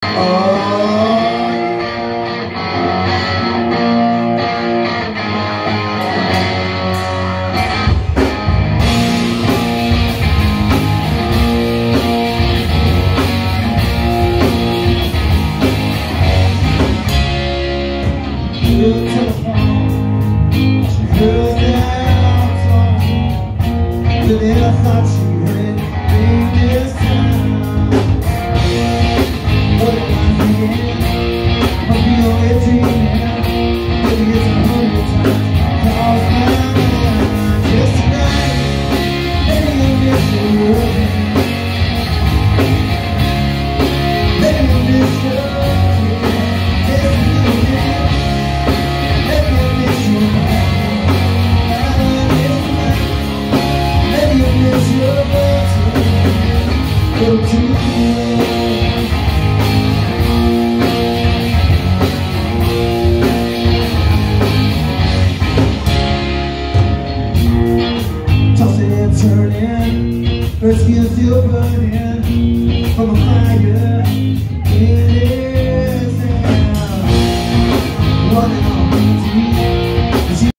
I thought she heard me this time. What am I thinking? I'll be always dreaming. Maybe it's 100 times. Cause now, just tonight, maybe I'll miss you. Maybe I'll miss you. Maybe I'll miss you. Tossing and turning, her skin still burning from a fire.